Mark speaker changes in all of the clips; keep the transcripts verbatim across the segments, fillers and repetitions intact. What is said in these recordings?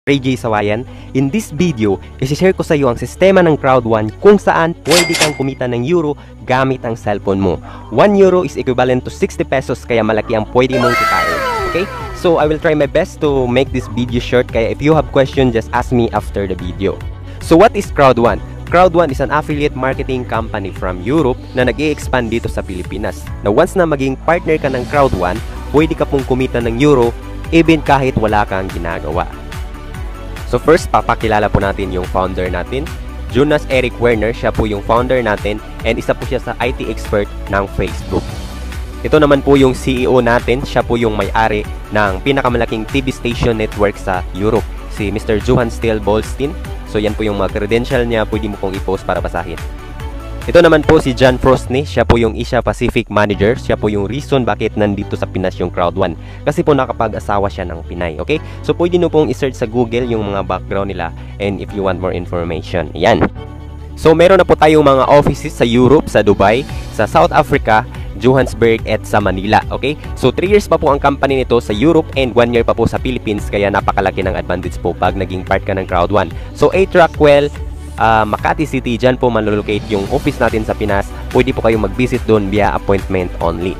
Speaker 1: Ray J Sawayan. In this video, isi-share ko sa iyo ang sistema ng Crowd one kung saan pwede kang kumita ng euro gamit ang cellphone mo. one euro is equivalent to sixty pesos, kaya malaki ang pwede mong kitain. Okay? So I will try my best to make this video short, kaya if you have question, just ask me after the video. So what is Crowd one? Crowd one is an affiliate marketing company from Europe na nag-i-expand dito sa Pilipinas. Na once na maging partner ka ng Crowd one, pwede ka pong kumita ng euro even kahit wala kang ginagawa. So first, papakilala po natin yung founder natin, Jonas Eric Werner. Siya po yung founder natin and isa po siya sa I T expert ng Facebook. Ito naman po yung C E O natin. Siya po yung may-ari ng pinakamalaking T V station network sa Europe, si Mister Johan Steele Bolstein. So yan po yung mga credential niya, pwede mo pong i-post para basahin. Ito naman po si John Frostney. Siya po yung Asia Pacific Manager. Siya po yung reason bakit nandito sa Pinas yung Crowd one. Kasi po nakapag-asawa siya ng Pinay. Okay? So pwede nyo pong i-search sa Google yung mga background nila and if you want more information. Yan. So meron na po tayong mga offices sa Europe, sa Dubai, sa South Africa, Johannesburg at sa Manila. Okay? So three years pa po ang company nito sa Europe and one year pa po sa Philippines. Kaya napakalaki ng advantage po pag naging part ka ng Crowd one. So eight Rockwell, Uh, Makati City, dyan po manlolocate yung office natin sa Pinas. Pwede po kayong mag-visit doon via appointment only.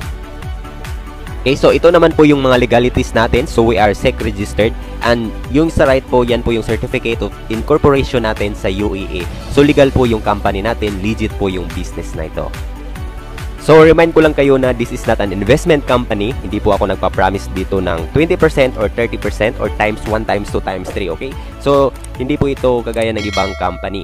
Speaker 1: Okay, so ito naman po yung mga legalities natin. So we are S E C registered. And yung sa right po, yan po yung Certificate of Incorporation natin sa U A E. So legal po yung company natin, legit po yung business na ito. So remind ko lang kayo na this is not an investment company. Hindi po ako nagpa-promise dito ng twenty percent or thirty percent or times one, times two, times three. Okay? So hindi po ito kagaya ng ibang company.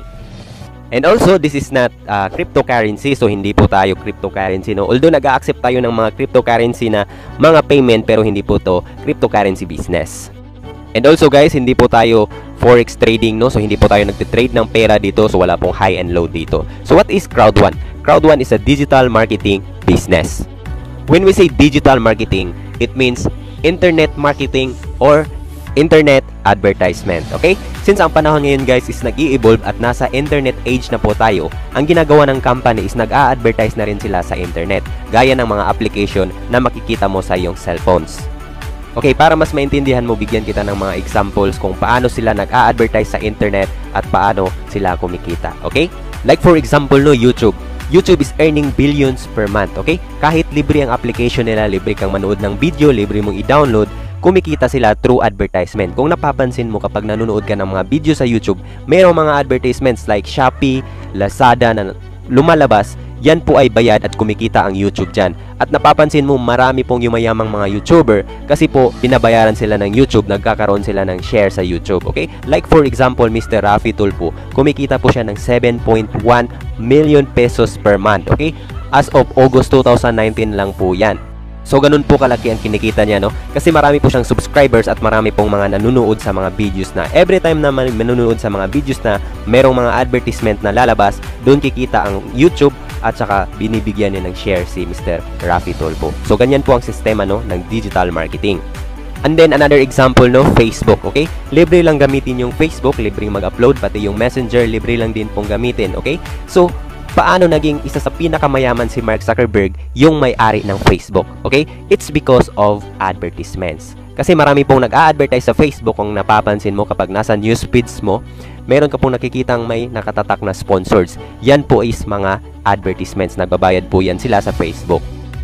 Speaker 1: And also, this is not uh, cryptocurrency. So hindi po tayo cryptocurrency. No? Although nag-a-accept tayo ng mga cryptocurrency na mga payment, pero hindi po to cryptocurrency business. And also guys, hindi po tayo forex trading, no? So hindi po tayo nagtitrade ng pera dito. So wala pong high and low dito. So what is Crowd one? Crowd one is a digital marketing business. When we say digital marketing, it means internet marketing or internet advertisement. Okay? Since ang panahon ngayon guys is nag-i-evolve at nasa internet age na po tayo, ang ginagawa ng company is nag-a-advertise na rin sila sa internet, gaya ng mga application na makikita mo sa iyong cellphones. Okay, para mas maintindihan mo, bigyan kita ng mga examples kung paano sila nag-a-advertise sa internet at paano sila kumikita. Okay? Like for example, no, YouTube. YouTube is earning billions per month, okay? Kahit libre ang application nila, libre kang manood ng video, libre mong i-download, kumikita sila through advertisement. Kung napapansin mo kapag nanonood ka ng mga video sa YouTube, mayroong mga advertisements like Shopee, Lazada na lumalabas, yan po ay bayad at kumikita ang YouTube dyan. At napapansin mo, marami pong yumayamang mga YouTuber kasi po binabayaran sila ng YouTube, nagkakaroon sila ng share sa YouTube, okay? Like for example, Mister Rafi Tulfo, kumikita po siya ng seven point one million pesos per month, okay? As of August two thousand nineteen lang po yan. So ganun po kalaki ang kinikita niya, no? Kasi marami po siyang subscribers at marami pong mga nanonood sa mga videos na every time na manonood sa mga videos na merong mga advertisement na lalabas, doon kikita ang YouTube at saka binibigyan niya ng share si Mister Rafi Tulfo. So ganyan po ang sistema, no, ng digital marketing. And then another example, no, Facebook, okay? Libre lang gamitin yung Facebook, libre mag-upload, pati yung Messenger libre lang din pong gamitin, okay? So paano naging isa sa pinakamayaman si Mark Zuckerberg yung may-ari ng Facebook, okay? It's because of advertisements. Kasi marami pong nag-a-advertise sa Facebook. Kung napapansin mo kapag nasa news feeds mo, meron ka pong nakikitang may nakatatak na sponsors. Yan po is mga advertisements. Nagbabayad po yan sila sa Facebook.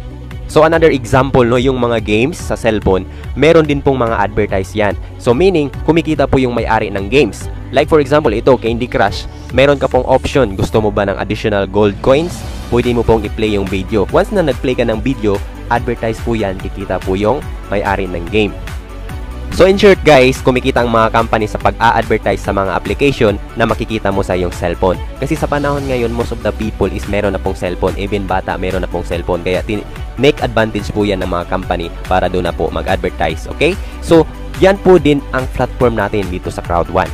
Speaker 1: So another example, no, yung mga games sa cellphone, meron din pong mga advertise yan. So meaning, kumikita po yung may-ari ng games. Like for example, ito, Candy Crush. Meron ka pong option. Gusto mo ba ng additional gold coins? Pwede mo pong i-play yung video. Once na nag-play ka ng video, advertise po yan, kikita po yung may-ari ng game. So in short guys, kumikita ang mga company sa pag-a-advertise sa mga application na makikita mo sa iyong cellphone. Kasi sa panahon ngayon, most of the people is meron na pong cellphone. Even bata, meron na pong cellphone. Kaya make advantage po yan ng mga company para doon na po mag-advertise. Okay? So yan po din ang platform natin dito sa Crowd one.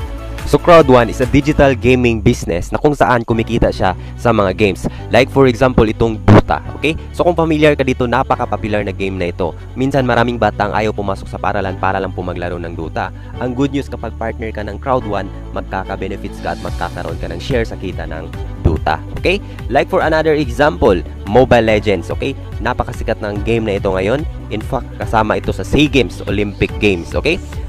Speaker 1: So Crowd one is a digital gaming business na kung saan kumikita siya sa mga games. Like for example, itong Dota, okay? So kung familiar ka dito, napaka-popular na game na ito. Minsan maraming bata ang ayaw pumasok sa paralan para lang po maglaro ng Dota. Ang good news, kapag partner ka ng Crowd one, magkaka-benefits ka at magkakaroon ka ng share sa kita ng Dota, okay? Like for another example, Mobile Legends, okay? Napakasikat ng game na ito ngayon. In fact, kasama ito sa SEA Games, Olympic Games, okay?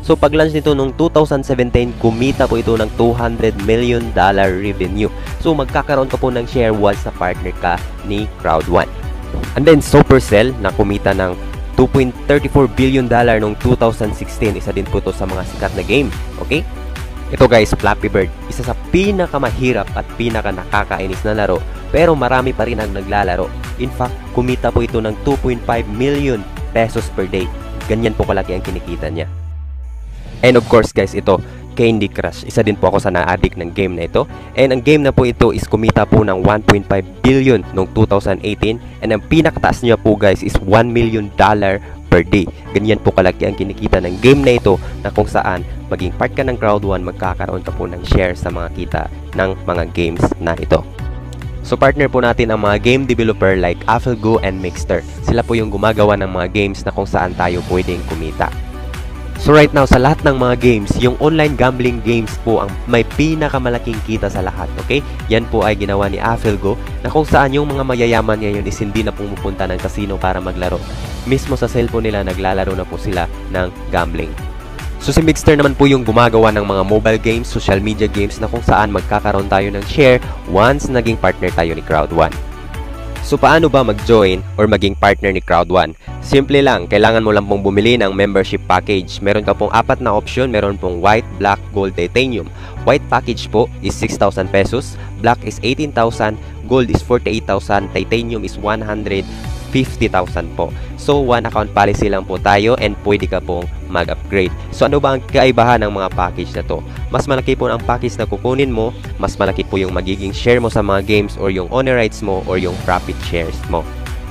Speaker 1: So pag launch nito noong two thousand seventeen, kumita po ito ng two hundred million dollar revenue. So magkakaroon ka po ng share once na partner ka ni Crowd one. And then Supercell na kumita ng two point three four billion dollar noong two thousand sixteen. Isa din po ito sa mga sikat na game. Okay? Ito guys, Flappy Bird. Isa sa pinakamahirap at pinaka nakakainis na laro, pero marami pa rin ang naglalaro. In fact, kumita po ito ng two point five million pesos per day. Ganyan po kalaki ang kinikita niya. And of course guys, ito, Candy Crush. Isa din po ako sa na-addict ng game na ito. And ang game na po ito is kumita po ng one point five billion noong two thousand eighteen. And ang pinakataas niya po guys is one million dollar per day. Ganyan po kalaki ang kinikita ng game na ito, na kung saan maging part ka ng Crowd one, magkakaroon ka po ng share sa mga kita ng mga games na ito. So partner po natin ang mga game developer like AffleGo and Mixter. Sila po yung gumagawa ng mga games na kung saan tayo pwedeng kumita. So right now, sa lahat ng mga games, yung online gambling games po ang may pinakamalaking kita sa lahat, okay? Yan po ay ginawa ni AffleGo, na kung saan yung mga mayayaman ngayon is hindi na pumupunta ng casino para maglaro. Mismo sa cellphone nila, naglalaro na po sila ng gambling. So si Mixter naman po yung gumagawa ng mga mobile games, social media games, na kung saan magkakaroon tayo ng share once naging partner tayo ni Crowd one. So paano ba mag-join or maging partner ni Crowd one? Simple lang, kailangan mo lang pong bumili ng membership package. Meron ka pong apat na option, meron pong white, black, gold, titanium. White package po is six thousand pesos, black is eighteen thousand, gold is forty-eight thousand, titanium is one hundred fifty thousand po. So one account policy lang po tayo and pwede ka pong mag-upgrade. So ano ba ang kaibahan ng mga package na to? Mas malaki po ang package na kukunin mo, mas malaki po yung magiging share mo sa mga games or yung honor rights mo or yung profit shares mo.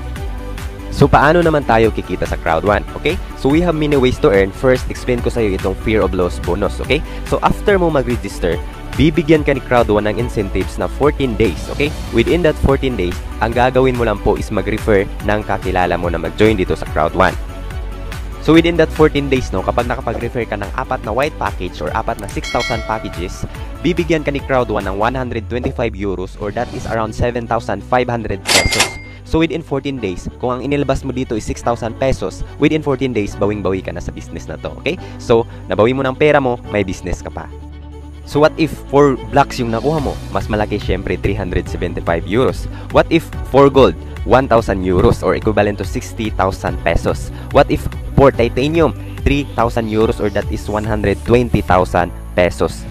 Speaker 1: So paano naman tayo kikita sa Crowd one? Okay? So we have many ways to earn. First, explain ko sa iyo itong fear of loss bonus. Okay? So after mo mag-register, bibigyan ka ni Crowd one ng incentives na fourteen days, okay? Within that fourteen days, ang gagawin mo lang po is mag-refer ng kakilala mo na mag-join dito sa Crowd one. So within that fourteen days, no, kapag nakapag-refer ka ng apat na white package or apat na six thousand packages, bibigyan ka ni Crowd one ng one hundred twenty-five euros or that is around seven thousand five hundred pesos. So within fourteen days, kung ang inilabas mo dito is six thousand pesos, within fourteen days, bawing-bawi ka na sa business na to, okay? So, nabawi mo ng pera mo, may business ka pa. So what if four blocks yung nakuha mo? Mas malaki syempre, three hundred seventy-five euros. What if four gold? one thousand euros or equivalent to sixty thousand pesos. What if four titanium? three thousand euros or that is one hundred twenty thousand pesos.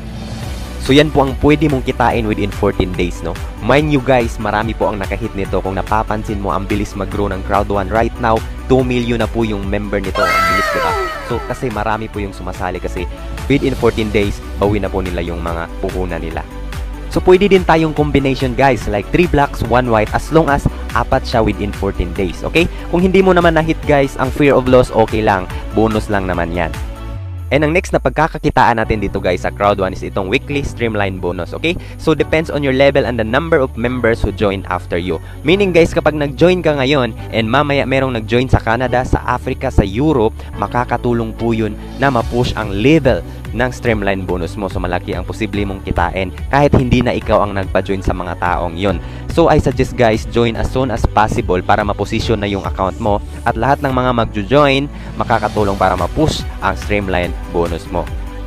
Speaker 1: So yan po ang pwede mong kitain within fourteen days, no? Mind you guys, marami po ang nakahit nito. Kung napapansin mo, ang bilis mag-grow ng Crowd one. Right now, two million na po yung member nito. Ang bilis, diba? So kasi marami po yung sumasali kasi within fourteen days, bawi na po nila yung mga puhunan nila. So pwede din tayong combination guys, like three blacks, one white, as long as apat siya within fourteen days, okay? Kung hindi mo naman na-hit guys, ang fear of loss, okay lang. Bonus lang naman yan. And ang next na pagkakakitaan natin dito guys sa Crowd one is itong weekly streamline bonus, okay? So depends on your level and the number of members who join after you. Meaning guys, kapag nag-join ka ngayon and mamaya merong nag-join sa Canada, sa Africa, sa Europe, makakatulong po yun na ma-push ang level ng streamline bonus mo. So malaki ang posible mong kitain kahit hindi na ikaw ang nagpa-join sa mga taong yon. So I suggest guys, join as soon as possible para ma-position na yung account mo at lahat ng mga mag-join makakatulong para ma-push ang streamline bonus mo.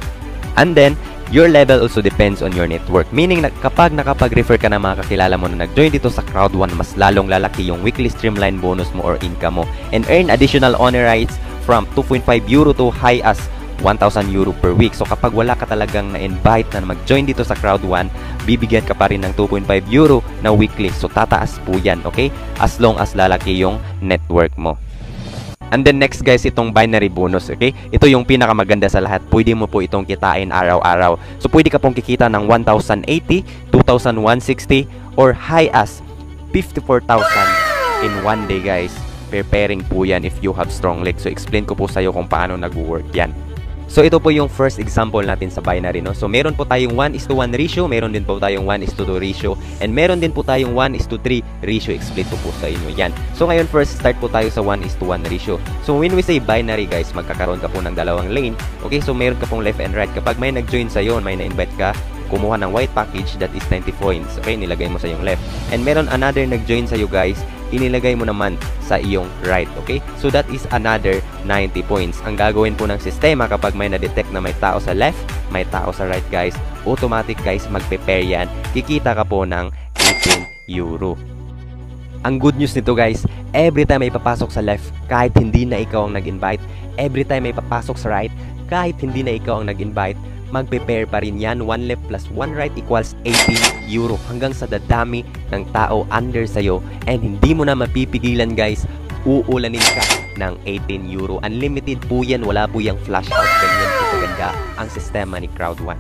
Speaker 1: And then, your level also depends on your network. Meaning, na kapag nakapag-refer ka ng mga kakilala mo na nag-join dito sa Crowd one, mas lalong lalaki yung weekly streamline bonus mo or income mo. And earn additional honor rights from two point five euro to high as one thousand euro per week. So kapag wala ka talagang na-invite na mag-join dito sa Crowd one, bibigyan ka pa rin ng two point five euro na weekly. So tataas po yan, okay? As long as lalaki yung network mo. And then next guys, itong binary bonus, okay? Ito yung pinakamaganda sa lahat. Pwede mo po itong kitain araw-araw. So pwede ka pong kikita ng one thousand eighty, two thousand one hundred sixty, or high as fifty-four thousand in one day guys. Preparing po yan if you have strong legs. So explain ko po sa'yo kung paano nag-work yan. So ito po yung first example natin sa binary, no? So meron po tayong one is to one ratio, meron din po tayong one is to two ratio, and meron din po tayong one is to three ratio. Explain ko po sa inyo yan. So ngayon first start po tayo sa one is to one ratio. So when we say binary guys, magkakaroon ka po ng dalawang lane. Okay, so meron ka pong left and right. Kapag may nag-join sa'yo, may na-invite ka, kumuha ng white package, that is ninety points. Okay, nilagay mo sa yung left. And meron another nag-join sa'yo guys, inilagay mo naman sa iyong right, okay? So that is another ninety points. Ang gagawin po ng sistema kapag may na-detect na may tao sa left, may tao sa right guys, automatic guys magpe-pair yan. Kikita ka po ng eighteen euro. Ang good news nito guys, every time may papasok sa left, kahit hindi na ikaw ang nag-invite, every time may papasok sa right, kahit hindi na ikaw ang nag-invite, magpe-pair pa rin yan. One left plus one right equals eighteen euro. Hanggang sa dadami ng tao under sa'yo, and hindi mo na mapipigilan guys, uulanin ka ng eighteen euro. Unlimited po yan, wala po yung flash out. Ganyan po kaganda ang sistema ni Crowd one.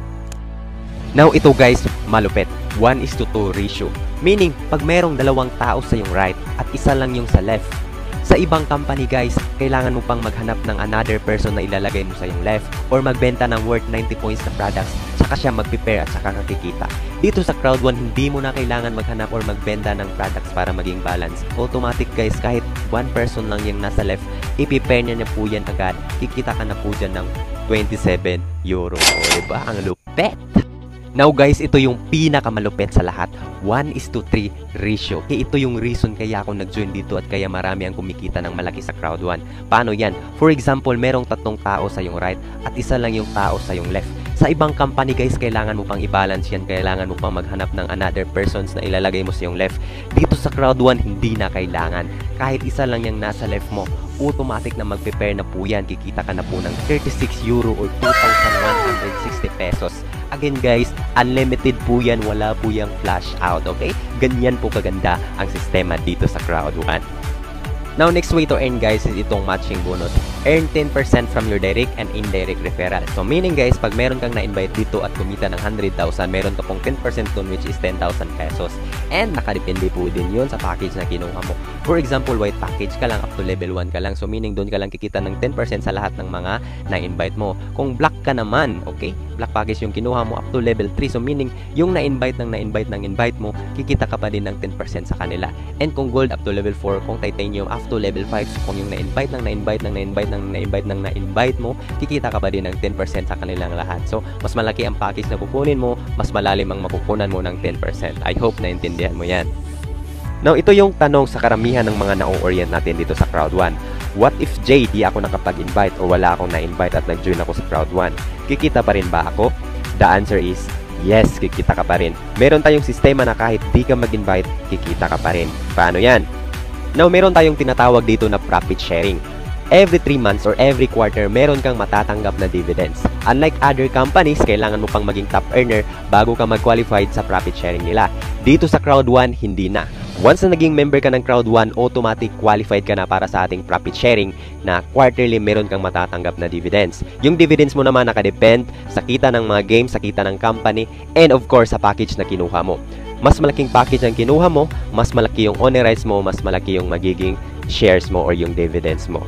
Speaker 1: Now ito guys, malupit. one is to two ratio. Meaning, pag merong dalawang tao sa yung right at isa lang yung sa left, sa ibang company guys, kailangan mo pang maghanap ng another person na ilalagay mo sa yung left or magbenta ng worth ninety points na products, saka siya mag-prepare at saka kakikita. Dito sa Crowd one, hindi mo na kailangan maghanap or magbenta ng products para maging balance. Automatic guys, kahit one person lang yung nasa left, i-prepare niya na po yan agad. Kikita ka na po dyan ng twenty-seven euro. O diba? Ang lupet! Now guys, ito yung pinakamalupit sa lahat. one is to three ratio. Okay, ito yung reason kaya ako nag-join dito at kaya marami ang kumikita ng malaki sa Crowd one. Paano yan? For example, merong tatlong tao sa yung right at isa lang yung tao sa yung left. Sa ibang company guys, kailangan mo pang i-balance yan. Kailangan mo pang maghanap ng another persons na ilalagay mo sa yung left. Dito sa Crowd one, hindi na kailangan. Kahit isa lang yung nasa left mo, automatic na mag-prepare na po yan. Kikita ka na po ng thirty-six euro or two thousand one hundred sixty pesos. Again guys, unlimited po yan, wala po yung flash out, okay? Ganyan po kaganda ang sistema dito sa Crowd one. Now, next way to earn guys is itong matching bonus. Earn ten percent from your direct and indirect referral. So, meaning guys, pag meron kang na-invite dito at kumita ng one hundred thousand, meron ka pong ten percent dun which is ten thousand pesos. And nakadepende po din yun sa package na kinuha mo. For example, white package ka lang, up to level one ka lang. So, meaning doon ka lang kikita ng ten percent sa lahat ng mga na-invite mo. Kung black ka naman, okay? Black package yung kinuha mo up to level three. So, meaning yung na-invite ng na-invite ng invite mo, kikita ka pa din ng ten percent sa kanila. And kung gold, up to level four. Kung titanium, up to level five. So, kung yung na-invite ng na-invite ng na-invite ng na-invite ng na-invite mo, kikita ka pa din ng ten percent sa kanilang lahat. So, mas malaki ang package na kukunin mo, mas malalim ang makukunan mo ng ten percent. I hope naintindihan mo yan. Now, ito yung tanong sa karamihan ng mga na-orient natin dito sa Crowd one. What if Jay, di ako nakapag-invite o wala akong na-invite at nag-join ako sa Crowd one? Kikita pa rin ba ako? The answer is yes, kikita ka pa rin. Meron tayong sistema na kahit di ka mag-invite, kikita ka pa rin. Paano yan? Now, meron tayong tinatawag dito na profit sharing. Every three months or every quarter, meron kang matatanggap na dividends. Unlike other companies, kailangan mo pang maging top earner bago ka mag-qualified sa profit sharing nila. Dito sa Crowd one, hindi na. Once na naging member ka ng Crowd one, automatic qualified ka na para sa ating profit sharing na quarterly meron kang matatanggap na dividends. Yung dividends mo naman nakadepend sa kita ng mga games, sa kita ng company, and of course sa package na kinuha mo. Mas malaking package ang kinuha mo, mas malaki yung honorize mo, mas malaki yung magiging shares mo or yung dividends mo.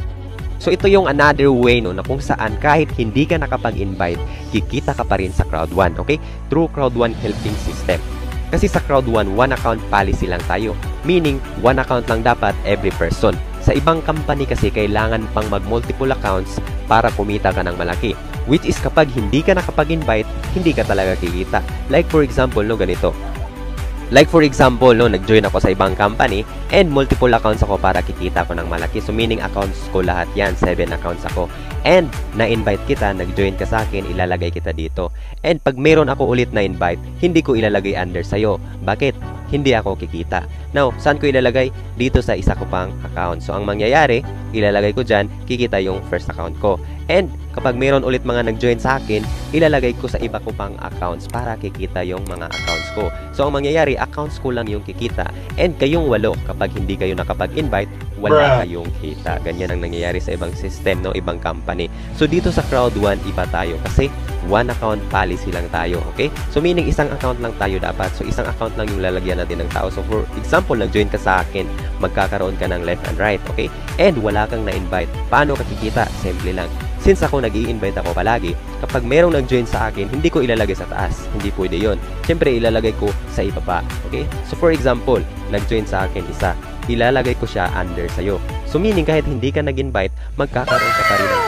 Speaker 1: So ito yung another way no na kung saan kahit hindi ka nakapag-invite, kikita ka pa rin sa Crowd one, okay? Through Crowd one helping system. Kasi sa Crowd one, one account policy lang tayo. Meaning, one account lang dapat every person. Sa ibang company kasi kailangan pang mag-multiple accounts para kumita ka ng malaki. Which is kapag hindi ka nakapag-invite, hindi ka talaga kikita. Like for example, no, ganito. Like for example, no, nag-join ako sa ibang company and multiple accounts ako para kikita ko ng malaki. So meaning accounts ko lahat yan, seven accounts ako. And na-invite kita, nag-join ka sa akin, ilalagay kita dito. And pag meron ako ulit na invite, hindi ko ilalagay under sa'yo. Bakit? Hindi ako kikita. Now, saan ko ilalagay? Dito sa isa ko pang account. So ang mangyayari, ilalagay ko dyan, kikita yung first account ko. And kapag meron ulit mga nag-join sa akin, ilalagay ko sa iba ko pang accounts para kikita yung mga accounts ko. So ang mangyayari, accounts ko lang yung kikita. And kayong walo, kapag hindi kayo nakapag-invite, wala kayong kita. Ganyan ang nangyayari sa ibang system, no, ibang company. So dito sa Crowd one, iba tayo kasi one account policy lang tayo, okay? So meaning isang account lang tayo dapat. So isang account lang yung lalagyan natin ng tao. So for example, nag-join ka sa akin, magkakaroon ka ng left and right, okay? And wala kang na-invite. Paano ka kikita? Simple lang. Since ako nag-i-invite ako palagi, kapag merong nag-join sa akin, hindi ko ilalagay sa taas. Hindi pwede yon. Siyempre, ilalagay ko sa ibaba. Okay? So, for example, nag-join sa akin isa. Ilalagay ko siya under sa'yo. So, meaning kahit hindi ka nag-invite, magkakaroon ka pa rin ng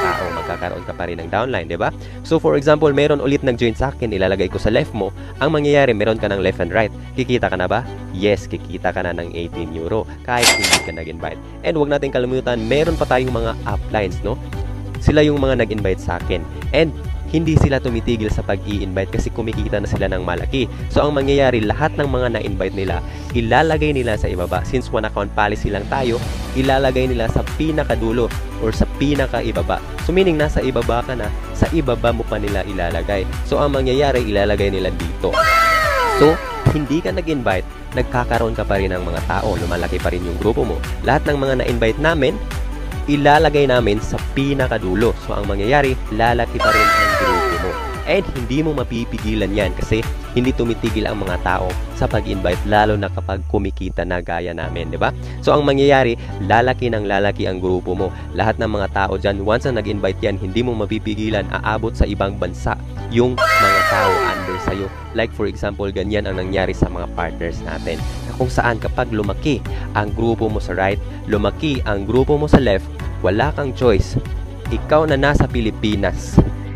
Speaker 1: tao, magkakaroon ka pa rin ng downline, di ba? So for example, meron ulit nag-join sa akin, ilalagay ko sa left mo, ang mangyayari, meron ka ng left and right. Kikita ka na ba? Yes, kikita ka na ng eighteen euro kahit hindi ka nag-invite. And wag natin kalimutan, meron pa tayong mga uplines, no? Sila yung mga nag-invite sa akin. And hindi sila tumitigil sa pag-i-invite kasi kumikita na sila ng malaki. So, ang mangyayari, lahat ng mga na-invite nila, ilalagay nila sa ibaba. Since one account policy lang tayo, ilalagay nila sa pinakadulo or sa pinaka-ibaba. So, meaning, nasa ibaba ka na, sa ibaba mo pa nila ilalagay. So, ang mangyayari, ilalagay nila dito. So, hindi ka nag-invite, nagkakaroon ka pa rin ng mga tao, lumalaki pa rin yung grupo mo. Lahat ng mga na-invite namin, ilalagay namin sa pinakadulo. So, ang mangyayari, lalaki pa rin ang grupo mo. And hindi mo mapipigilan yan kasi hindi tumitigil ang mga tao sa pag-invite, lalo na kapag kumikita na gaya namin, di ba? So, ang mangyayari, lalaki ng lalaki ang grupo mo. Lahat ng mga tao dyan, once na nag-invite yan, hindi mo mapipigilan, aabot sa ibang bansa yung mga tao under sa'yo. Like for example, ganyan ang nangyari sa mga partners natin. Na kung saan kapag lumaki ang grupo mo sa right, lumaki ang grupo mo sa left, wala kang choice. Ikaw na nasa Pilipinas,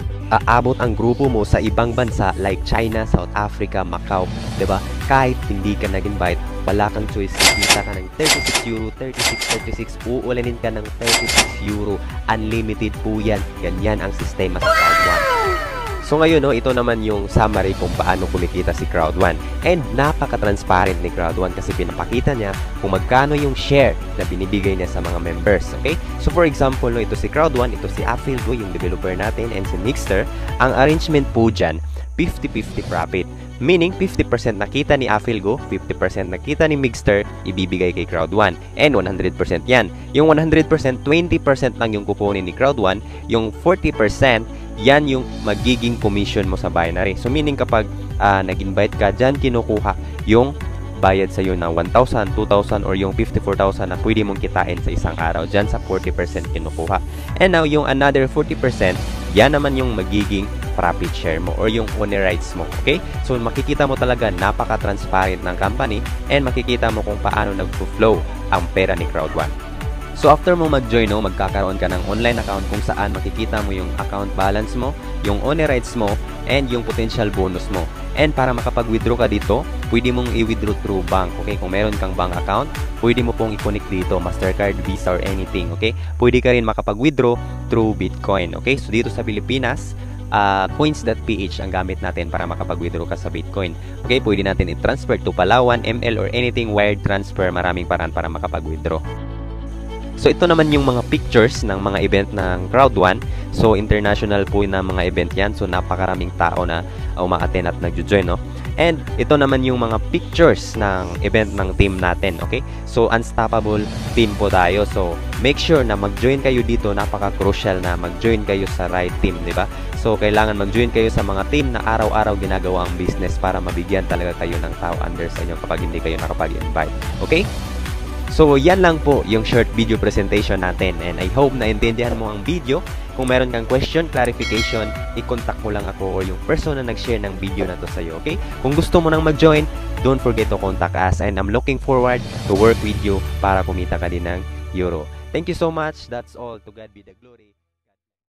Speaker 1: aabot ang grupo mo sa ibang bansa like China, South Africa, Macau, diba? Kahit hindi ka nag-invite, wala kang choice. Kita ka ng thirty-six euro, thirty-six, thirty-six, uulanin ka ng thirty-six euro. Unlimited po yan. Ganyan ang sistema sa Crowd one. So ngayon, no, ito naman yung summary kung paano kumikita si Crowd one. And napaka-transparent ni Crowd one kasi pinapakita niya kung magkano yung share na binibigay niya sa mga members. Okay? So for example, no, ito si Crowd one, ito si Affilgo, yung developer natin, and si Mixter. Ang arrangement po dyan, fifty fifty profit. Meaning, fifty percent nakita ni Affilgo, fifty percent nakita ni Mixter, ibibigay kay Crowd one. And one hundred percent yan. Yung one hundred percent, twenty percent lang yung kuponin ni Crowd one. Yung forty percent, yan yung magiging commission mo sa binary. So meaning kapag uh, nag-invite ka, dyan kinukuha yung bayad sa'yo ng one thousand, two thousand, or yung fifty-four thousand na pwede mong kitain sa isang araw. Dyan sa forty percent kinukuha. And now, yung another forty percent, yan naman yung magiging profit share mo or yung owner rights mo. Okay? So makikita mo talaga napaka-transparent ng company and makikita mo kung paano nag-flow ang pera ni Crowd one. So after mo mag-join, no, magkakaroon ka ng online account kung saan makikita mo yung account balance mo, yung owner rights mo, and yung potential bonus mo. And para makapag-withdraw ka dito, pwede mong i-withdraw through bank. Okay? Kung meron kang bank account, pwede mo pong i-connect dito, Mastercard, Visa, or anything. Okay? Pwede ka rin makapag-withdraw through Bitcoin. Okay? So dito sa Pilipinas, uh, coins dot p h ang gamit natin para makapag-withdraw ka sa Bitcoin. Okay? Pwede natin i-transfer to Palawan, M L, or anything wired transfer. Maraming paraan para makapag-withdraw. So ito naman yung mga pictures ng mga event ng Crowd one. So international po na mga event yan. So napakaraming tao na uma-attend at nagjo-join, no? And ito naman yung mga pictures ng event ng team natin, okay? So unstoppable team po tayo. So make sure na mag-join kayo dito. Napaka-crucial na mag-join kayo sa right team, di ba? So kailangan mag-join kayo sa mga team na araw-araw ginagawa ang business para mabigyan talaga kayo ng tao under sa inyo kapag hindi kayo nakapag-invite. Okay? So, yan lang po yung short video presentation natin. And I hope na intindihan mo ang video. Kung meron kang question, clarification, i-contact mo lang ako or yung person na nag-share ng video na to sa'yo, okay? Kung gusto mo nang mag-join, don't forget to contact us. And I'm looking forward to work with you para kumita ka din ng euro. Thank you so much. That's all. To God be the glory.